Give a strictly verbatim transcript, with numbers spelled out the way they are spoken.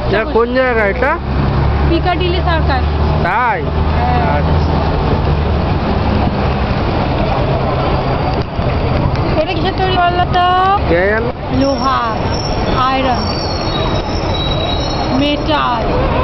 এটা কোন জায়গা? এটা পিকাডিলি সার্কাস। তাই? এটা কিসের তৈরি বললো তো? কে জানে? লোহা, আয়রন, মেটাল।